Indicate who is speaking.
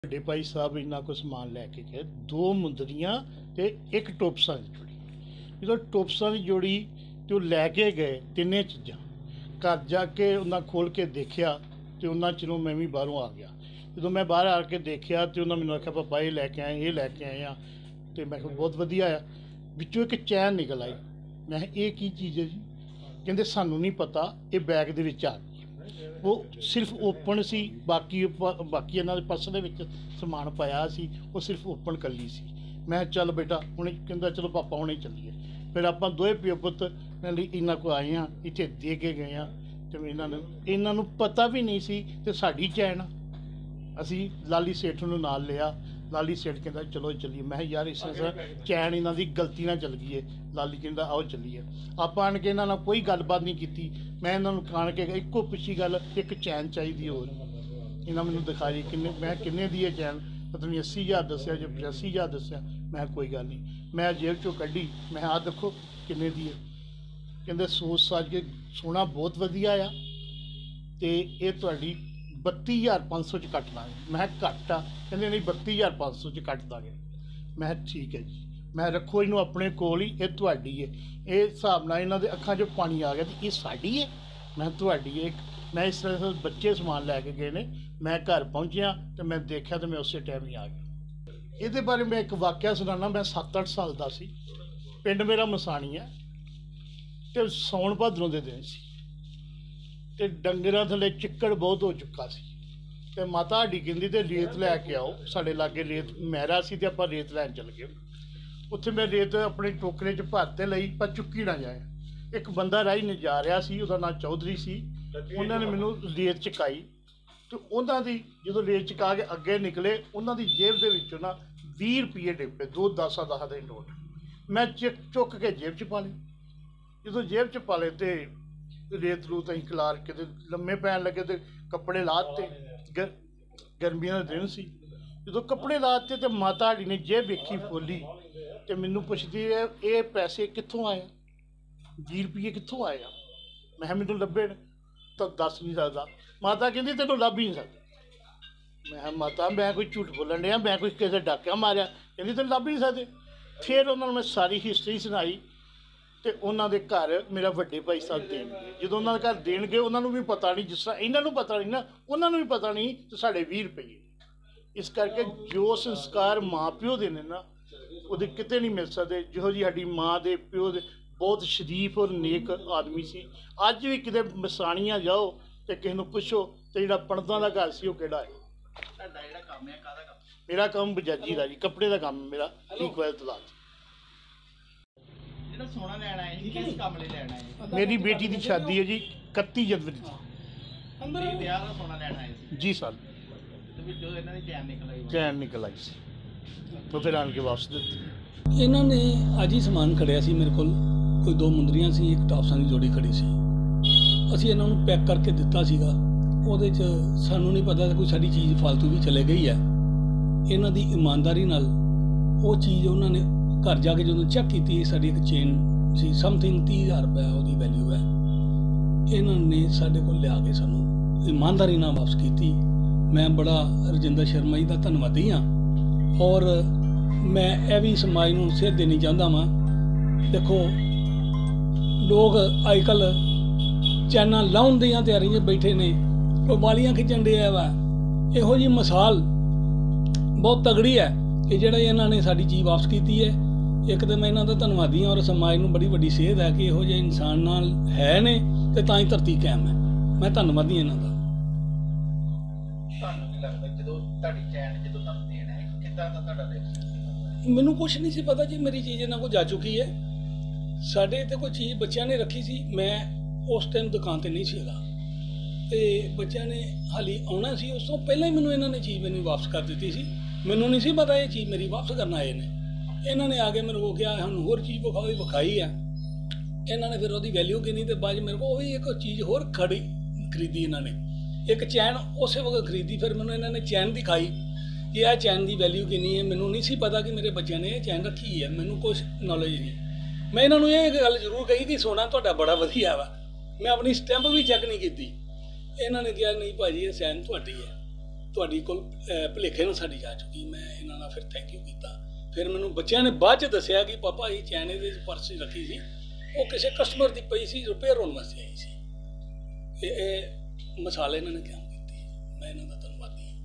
Speaker 1: ਵੱਡੇ ਭਾਈ ਸਾਹਿਬ ਇਹਨਾਂ ਕੋ ਸਮਾਨ ਲੈ ਕੇ ਗਏ, 2 ਮੁੰਦਰੀਆਂ ਤੇ 1 ਟੋਪਸਾਂ ਦੀ ਜੋੜੀ। ਜਦੋਂ ਟੋਪਸਾਂ ਦੀ ਜੋੜੀ ਤੇ ਉਹ ਲੈ ਕੇ ਗਏ ਤਿੰਨੇ ਚੀਜ਼ਾਂ, ਘਰ ਜਾ ਕੇ ਉਹਨਾਂ ਖੋਲ ਕੇ ਦੇਖਿਆ ਤੇ ਉਹਨਾਂ ਚਿਰੋਂ ਮੈਂ ਵੀ ਬਾਹਰੋਂ ਆ ਗਿਆ। ਜਦੋਂ ਮੈਂ ਬਾਹਰ ਆ ਕੇ ਦੇਖਿਆ ਤੇ ਉਹਨਾਂ ਮੈਨੂੰ ਆਖਿਆ ਪਾਪਾ ਇਹ ਲੈ ਕੇ ਆਏ, ਇਹ ਲੈ ਕੇ ਆਏ ਆ। ਤੇ ਮੈਂ ਕਿਹਾ ਬਹੁਤ ਵਧੀਆ ਆ। ਵਿੱਚੋਂ ਇੱਕ ਚੈਨ ਨਿਕਲ ਆਈ। ਮੈਂ ਕਿਹਾ ਇਹ ਕੀ ਚੀਜ਼ ਹੈ ਜੀ? ਕਹਿੰਦੇ ਸਾਨੂੰ ਨਹੀਂ ਪਤਾ, ਇਹ ਬੈਗ ਦੇ ਵਿੱਚ ਆ ਗਈ। ਉਹ ਸਿਰਫ ਓਪਨ ਸੀ, ਬਾਕੀ ਇਹਨਾਂ ਦੇ ਪਰਸ ਦੇ ਵਿੱਚ ਸਮਾਨ ਪਾਇਆ ਸੀ, ਉਹ ਸਿਰਫ ਓਪਨ ਕੱਲੀ ਸੀ। ਮੈਂ ਚੱਲ ਬੇਟਾ ਹੁਣੇ, ਕਹਿੰਦਾ ਚਲੋ ਪਾਪਾ ਹੁਣੇ ਚੱਲੀਏ। ਫਿਰ ਆਪਾਂ ਦੋਵੇਂ ਪਿਓ ਪੁੱਤ ਇਹਨਾਂ ਕੋਲ ਆਏ ਹਾਂ, ਇੱਥੇ ਦੇ ਕੇ ਗਏ ਹਾਂ। ਅਤੇ ਇਹਨਾਂ ਨੂੰ ਪਤਾ ਵੀ ਨਹੀਂ ਸੀ ਤੇ ਸਾਡੀ ਚੈਨ। ਅਸੀਂ ਲਾਲੀ ਸੇਠ ਨੂੰ ਨਾਲ ਲਿਆ। ਲਾਲੀ ਸੇਠ ਕਹਿੰਦਾ ਚਲੋ ਚੱਲੀਏ। ਮੈਂ ਕਿਹਾ ਯਾਰ ਇਸ ਤਰ੍ਹਾਂ ਚੈਨ ਇਹਨਾਂ ਦੀ ਗਲਤੀ ਨਾਲ ਚੱਲ ਗਈ ਹੈ। ਲਾਲੀ ਕਹਿੰਦਾ ਆਓ ਚੱਲੀਏ। ਆਪਾਂ ਆਣ ਕੇ ਇਹਨਾਂ ਨਾਲ ਕੋਈ ਗੱਲਬਾਤ ਨਹੀਂ ਕੀਤੀ। ਮੈਂ ਇਹਨਾਂ ਨੂੰ ਆਣ ਕੇ ਇੱਕੋ ਪਿੱਛੀ ਗੱਲ, ਇੱਕ ਚੈਨ ਚਾਹੀਦੀ ਹੋਰ। ਇਹਨਾਂ ਮੈਨੂੰ ਦਿਖਾਈ ਕਿੰਨੇ, ਮੈਂ ਕਿੰਨੇ ਦੀ ਹੈ ਚੈਨ? ਪਤਾ ਨਹੀਂ 80,000 ਦੱਸਿਆ ਜਾਂ 85,000 ਦੱਸਿਆ। ਮੈਂ ਕੋਈ ਗੱਲ ਨਹੀਂ, ਮੈਂ ਜੇਬ 'ਚੋਂ ਕੱਢੀ। ਮੈਂ ਆਹ ਦੇਖੋ ਕਿੰਨੇ ਦੀ ਹੈ। ਕਹਿੰਦੇ ਸੋਚ ਸਾਜ ਕੇ ਸੋਨਾ ਬਹੁਤ ਵਧੀਆ ਆ ਅਤੇ ਇਹ ਤੁਹਾਡੀ 32,500 'ਚ ਕੱਟ ਦਾਂਗੇ। ਮੈਂ ਕਿਹਾ ਘੱਟ ਆ? ਕਹਿੰਦੇ ਨਹੀਂ 32,500 'ਚ ਕੱਟ ਦਾਂਗੇ। ਮੈਂ ਕਿਹਾ ਠੀਕ ਹੈ ਜੀ। ਮੈਂ ਰੱਖੋ ਇਹਨੂੰ ਆਪਣੇ ਕੋਲ ਹੀ, ਇਹ ਤੁਹਾਡੀ ਹੈ। ਇਹ ਹਿਸਾਬ ਨਾਲ ਇਹਨਾਂ ਦੇ ਅੱਖਾਂ 'ਚ ਪਾਣੀ ਆ ਗਿਆ ਤੇ ਇਹ ਸਾਡੀ ਹੈ? ਮੈਂ ਤੁਹਾਡੀ ਹੈ। ਮੈਂ ਇਸ ਤਰ੍ਹਾਂ ਬੱਚੇ ਸਮਾਨ ਲੈ ਕੇ ਗਏ ਨੇ। ਮੈਂ ਘਰ ਪਹੁੰਚਿਆ ਤੇ ਮੈਂ ਦੇਖਿਆ ਤੇ ਮੈਂ ਉਸੇ ਟਾਈਮ ਹੀ ਆ ਗਿਆ। ਇਹਦੇ ਬਾਰੇ ਮੈਂ ਇੱਕ ਵਾਕਿਆ ਸੁਣਾਉਣਾ। ਮੈਂ 7-8 ਸਾਲ ਦਾ ਸੀ। ਪਿੰਡ ਮੇਰਾ ਮਸਾਣੀ ਹੈ ਅਤੇ ਸਾਉਣ ਭਾਦਰੋਂ ਦੇ ਦਿਨ ਸੀ ਅਤੇ ਡੰਗਰਾਂ ਥੱਲੇ ਚਿੱਕੜ ਬਹੁਤ ਹੋ ਚੁੱਕਾ ਸੀ। ਅਤੇ ਮਾਤਾ ਸਾਡੀ ਕਹਿੰਦੀ ਤੇ ਰੇਤ ਲੈ ਕੇ ਆਓ। ਸਾਡੇ ਲਾਗੇ ਰੇਤ ਮਹਿਰਾ ਸੀ ਅਤੇ ਆਪਾਂ ਰੇਤ ਲੈਣ ਚੱਲ ਗਏ। ਉੱਥੇ ਮੈਂ ਰੇਤ ਆਪਣੇ ਟੋਕਰੇ 'ਚ ਭਰ ਤੇ ਲਈ, ਪਰ ਚੁੱਕੀ ਨਾ ਜਾਏ। ਇੱਕ ਬੰਦਾ ਰਾਹੀ ਨੇ ਜਾ ਰਿਹਾ ਸੀ, ਉਹਦਾ ਨਾਂ ਚੌਧਰੀ ਸੀ। ਉਹਨਾਂ ਨੇ ਮੈਨੂੰ ਰੇਤ ਚੁਕਾਈ ਅਤੇ ਉਹਨਾਂ ਦੀ ਜਦੋਂ ਰੇਤ ਚੁਕਾ ਕੇ ਅੱਗੇ ਨਿਕਲੇ, ਉਹਨਾਂ ਦੀ ਜੇਬ ਦੇ ਵਿੱਚੋਂ ਨਾ 20 ਰੁਪਏ ਡਿੱਗ ਪਏ, 2 10 ਦੇ ਨੋਟ। ਮੈਂ ਚੁੱਕ ਕੇ ਜੇਬ 'ਚ ਪਾ ਲਏ। ਜਦੋਂ ਜੇਬ 'ਚ ਪਾ ਲਏ ਅਤੇ ਰੇਤ ਰੂਤ ਅਸੀਂ ਖਿਲਾਰ ਕੇ ਤੇ ਲੰਮੇ ਪੈਣ ਲੱਗੇ ਅਤੇ ਕੱਪੜੇ ਲਾ ਦਿੱਤੇ। ਗਰਮੀਆਂ ਦਾ ਦਿਨ ਸੀ। ਜਦੋਂ ਕੱਪੜੇ ਲਾ ਦਿੱਤੇ ਅਤੇ ਮਾਤਾ ਸਾਡੀ ਨੇ ਜੇਬ ਵੇਖੀ ਫੋਲੀ ਅਤੇ ਮੈਨੂੰ ਪੁੱਛਦੀ ਹੈ ਇਹ ਪੈਸੇ ਕਿੱਥੋਂ ਆਏ? 20 ਰੁਪਏ ਕਿੱਥੋਂ ਆਏ ਆ? ਮੈਂ ਕਿਹਾ ਮੈਨੂੰ ਲੱਭੇ ਤਾਂ ਦੱਸ ਨਹੀਂ ਸਕਦਾ। ਮਾਤਾ ਕਹਿੰਦੀ ਤੈਨੂੰ ਲੱਭ ਹੀ ਨਹੀਂ ਸਕਦਾ। ਮੈਂ ਕਿਹਾ ਮਾਤਾ ਮੈਂ ਕੋਈ ਝੂਠ ਬੋਲਣ ਡਿਆ, ਮੈਂ ਕੋਈ ਕਿਸੇ ਡਾਕਿਆ ਮਾਰਿਆ? ਕਹਿੰਦੀ ਤੈਨੂੰ ਲੱਭ ਹੀ ਨਹੀਂ ਸਕਦੇ। ਫਿਰ ਉਹਨਾਂ ਨੂੰ ਮੈਂ ਸਾਰੀ ਹਿਸਟਰੀ ਸੁਣਾਈ ਅਤੇ ਉਹਨਾਂ ਦੇ ਘਰ ਮੇਰਾ ਵੱਡੇ ਭਾਈ ਸਾਹਿਬ ਦੇਣਗੇ। ਜਦੋਂ ਉਹਨਾਂ ਦੇ ਘਰ ਦੇਣਗੇ, ਉਹਨਾਂ ਨੂੰ ਵੀ ਪਤਾ ਨਹੀਂ, ਜਿਸ ਤਰ੍ਹਾਂ ਇਹਨਾਂ ਨੂੰ ਪਤਾ ਨਹੀਂ ਨਾ, ਉਹਨਾਂ ਨੂੰ ਵੀ ਪਤਾ ਨਹੀਂ ਅਤੇ ਸਾਡੇ 20 ਰੁਪਏ। ਇਸ ਕਰਕੇ ਜੋ ਸੰਸਕਾਰ ਮਾਂ ਪਿਓ ਦੇ ਨੇ ਨਾ, ਉਹਦੇ ਕਿਤੇ ਨਹੀਂ ਮਿਲ ਸਕਦੇ। ਜਿਹੋ ਜਿਹੀ ਸਾਡੀ ਮਾਂ ਦੇ ਪਿਓ ਦੇ ਬਹੁਤ ਸ਼ਰੀਫ ਔਰ ਨੇਕ ਆਦਮੀ ਸੀ। ਅੱਜ ਵੀ ਕਿਤੇ ਮਸਾਣੀਆਂ ਜਾਓ ਅਤੇ ਕਿਸੇ ਨੂੰ ਪੁੱਛੋ ਅਤੇ ਜਿਹੜਾ ਪਣਦਾਂ ਦਾ ਘਰ ਸੀ ਉਹ ਕਿਹੜਾ ਹੈ।
Speaker 2: ਤੁਹਾਡਾ ਜਿਹੜਾ ਕੰਮ ਹੈ ਕਾਹਦਾ ਕੰਮ?
Speaker 1: ਮੇਰਾ ਕੰਮ ਬਜਾਜੀ ਦਾ ਜੀ, ਕੱਪੜੇ ਦਾ ਕੰਮ ਮੇਰਾ। ਇਕਵਲ ਤਲਾਕ
Speaker 2: ਜਿਹੜਾ ਸੋਨਾ ਲੈਣ ਆਏ ਸੀ, ਕਿਸ ਕੰਮ ਲਈ ਲੈਣ ਆਏ ਸੀ?
Speaker 1: ਮੇਰੀ ਬੇਟੀ ਦੀ ਸ਼ਾਦੀ ਹੈ ਜੀ 31 ਜਨਵਰੀ ਦੀ।
Speaker 2: ਅੰਦਰ ਵਿਆਹ ਦਾ ਸੋਨਾ ਲੈਣ ਆਏ ਸੀ
Speaker 1: ਜੀ ਸਰ।
Speaker 2: ਤੇ ਵਿੱਚੋਂ ਇਹਨਾਂ ਦੀ ਚੈਨ ਨਿਕਲ ਆਈ।
Speaker 1: ਚੈਨ ਨਿਕਲ ਆਈ ਸੀ ਤਾਂ ਫਿਰ ਆਣ ਕੇ ਵਾਪਸ ਦਿੱਤੀ।
Speaker 3: ਇਹਨਾਂ ਨੇ ਅੱਜ ਹੀ ਸਮਾਨ ਖੜਿਆ ਸੀ ਮੇਰੇ ਕੋਲ। ਕੋਈ 2 ਮੁੰਦਰੀਆਂ ਸੀ, 1 ਟਾਪਸਾਂ ਦੀ ਜੋੜੀ ਖੜੀ ਸੀ। ਅਸੀਂ ਇਹਨਾਂ ਨੂੰ ਪੈਕ ਕਰਕੇ ਦਿੱਤਾ ਸੀਗਾ। ਉਹਦੇ 'ਚ ਸਾਨੂੰ ਨਹੀਂ ਪਤਾ ਕੋਈ ਸਾਡੀ ਚੀਜ਼ ਫਾਲਤੂ ਵੀ ਚਲੇ ਗਈ ਹੈ। ਇਹਨਾਂ ਦੀ ਇਮਾਨਦਾਰੀ ਨਾਲ ਉਹ ਚੀਜ਼ ਉਹਨਾਂ ਨੇ ਘਰ ਜਾ ਕੇ ਜਦੋਂ ਚੈੱਕ ਕੀਤੀ, ਸਾਡੀ ਇੱਕ ਚੇਨ ਸੀ, ਸਮਥਿੰਗ 30,000 ਰੁਪਏ ਉਹਦੀ ਵੈਲਿਊ ਹੈ। ਇਹਨਾਂ ਨੇ ਸਾਡੇ ਕੋਲ ਲਿਆ ਕੇ ਸਾਨੂੰ ਇਮਾਨਦਾਰੀ ਨਾਲ ਵਾਪਸ ਕੀਤੀ। ਮੈਂ ਬੜਾ ਰਜਿੰਦਰ ਸ਼ਰਮਾ ਜੀ ਦਾ ਧੰਨਵਾਦੀ ਹਾਂ। ਔਰ ਮੈਂ ਇਹ ਵੀ ਸਮਾਜ ਨੂੰ ਸੇਧ ਦੇਣੀ ਚਾਹੁੰਦਾ ਵਾਂ। ਦੇਖੋ ਲੋਕ ਅੱਜ ਕੱਲ੍ਹ ਚੈਨਾਂ ਲਾਉਣ ਦੀਆਂ ਤਿਆਰੀਆਂ 'ਚ ਬੈਠੇ ਨੇ, ਕੋਈ ਵਾਲੀਆਂ ਖਿੱਚਣ ਡਿਆ ਵਾ। ਇਹੋ ਜਿਹੀ ਮਿਸਾਲ ਬਹੁਤ ਤਗੜੀ ਹੈ ਕਿ ਜਿਹੜਾ ਇਹਨਾਂ ਨੇ ਸਾਡੀ ਚੀਜ਼ ਵਾਪਸ ਕੀਤੀ ਹੈ। ਇੱਕ ਤਾਂ ਮੈਂ ਇਹਨਾਂ ਦਾ ਧੰਨਵਾਦੀ ਹਾਂ ਔਰ ਸਮਾਜ ਨੂੰ ਬੜੀ ਵੱਡੀ ਸੇਧ ਹੈ ਕਿ ਇਹੋ ਜਿਹੇ ਇਨਸਾਨ ਨਾਲ ਹੈ ਨੇ ਅਤੇ ਤਾਂ ਹੀ ਧਰਤੀ ਕਾਇਮ ਹੈ। ਮੈਂ ਧੰਨਵਾਦੀ ਇਹਨਾਂ ਦਾ।
Speaker 2: ਤੁਹਾਨੂੰ ਕੀ ਲੱਗਦਾ ਜਦੋਂ ਤੁਹਾਡੀ ਚੈਨ ਜਦੋਂ ਤੁਹਾਨੂੰ ਦੇਣ ਆਏ, ਕਿੱਦਾਂ ਦਾ ਤੁਹਾਡਾ ਰਿਐਕਸ਼ਨ?
Speaker 3: ਮੈਨੂੰ ਕੁਛ ਨਹੀਂ ਸੀ ਪਤਾ ਜੀ ਮੇਰੀ ਚੀਜ਼ ਇਹਨਾਂ ਕੋਲ ਜਾ ਚੁੱਕੀ ਹੈ। ਸਾਡੇ ਤੇ ਕੋਈ ਚੀਜ਼ ਬੱਚਿਆਂ ਨੇ ਰੱਖੀ ਸੀ। ਮੈਂ ਉਸ ਟਾਈਮ ਦੁਕਾਨ 'ਤੇ ਨਹੀਂ ਸੀਗਾ ਅਤੇ ਬੱਚਿਆਂ ਨੇ ਹਾਲੀ ਆਉਣਾ ਸੀ। ਉਸ ਤੋਂ ਪਹਿਲਾਂ ਹੀ ਮੈਨੂੰ ਇਹਨਾਂ ਨੇ ਚੀਜ਼ ਮੈਨੂੰ ਵਾਪਸ ਕਰ ਦਿੱਤੀ ਸੀ। ਮੈਨੂੰ ਨਹੀਂ ਸੀ ਪਤਾ ਇਹ ਚੀਜ਼ ਮੇਰੀ ਵਾਪਸ ਕਰਨ ਆਏ ਨੇ। ਇਹਨਾਂ ਨੇ ਆ ਕੇ ਮੇਰੇ ਕੋਲ ਕਿਹਾ ਸਾਨੂੰ ਹੋਰ ਚੀਜ਼ ਵਿਖਾਈ ਆ। ਇਹਨਾਂ ਨੇ ਫਿਰ ਉਹਦੀ ਵੈਲਿਊ ਕਿੰਨੀ ਅਤੇ ਬਾਅਦ ਮੇਰੇ ਕੋਲ ਉਹ ਵੀ ਇੱਕ ਚੀਜ਼ ਹੋਰ ਖਰੀਦੀ। ਇਹਨਾਂ ਨੇ ਇੱਕ ਚੈਨ ਉਸੇ ਵਕਤ ਖਰੀਦੀ। ਫਿਰ ਮੈਨੂੰ ਇਹਨਾਂ ਨੇ ਚੈਨ ਦਿਖਾਈ ਕਿ ਇਹ ਚੈਨ ਦੀ ਵੈਲਿਊ ਕਿੰਨੀ ਹੈ। ਮੈਨੂੰ ਨਹੀਂ ਸੀ ਪਤਾ ਕਿ ਮੇਰੇ ਬੱਚਿਆਂ ਨੇ ਇਹ ਚੈਨ ਰੱਖੀ ਹੈ। ਮੈਨੂੰ ਕੁਛ ਨੌਲੇਜ ਨਹੀਂ। ਮੈਂ ਇਹਨਾਂ ਨੂੰ ਇਹ ਗੱਲ ਜ਼ਰੂਰ ਕਹੀ ਕਿ ਸੋਨਾ ਤੁਹਾਡਾ ਬੜਾ ਵਧੀਆ ਵਾ। ਮੈਂ ਆਪਣੀ ਸਟੈਂਪ ਵੀ ਚੈੱਕ ਨਹੀਂ ਕੀਤੀ। ਇਹਨਾਂ ਨੇ ਕਿਹਾ ਨਹੀਂ ਭਾਜੀ ਇਹ ਚੈਨ ਤੁਹਾਡੀ ਹੈ। ਤੁਹਾਡੀ ਕੋਲ ਭੁਲੇਖੇ ਨਾਲ ਸਾਡੀ ਜਾ ਚੁੱਕੀ। ਮੈਂ ਇਹਨਾਂ ਨਾਲ ਫਿਰ ਥੈਂਕ ਯੂ ਕੀਤਾ। ਫਿਰ ਮੈਨੂੰ ਬੱਚਿਆਂ ਨੇ ਬਾਅਦ 'ਚ ਦੱਸਿਆ ਕਿ ਪਾਪਾ ਇਹ ਚੈਨ ਇਹਦੇ ਪਰਸ 'ਚ ਰੱਖੀ ਸੀ, ਉਹ ਕਿਸੇ ਕਸਟਮਰ ਦੀ ਪਈ ਸੀ, ਰਿਪੇਅਰ ਹੋਣ ਵਾਸਤੇ ਆਈ ਸੀ। ਇਹ ਮਿਸਾਲ ਇਹਨਾਂ ਨੇ ਕਿਉਂ ਕੀਤੀ। ਮੈਂ ਇਹਨਾਂ ਦਾ ਧੰਨਵਾਦੀ ਹਾਂ।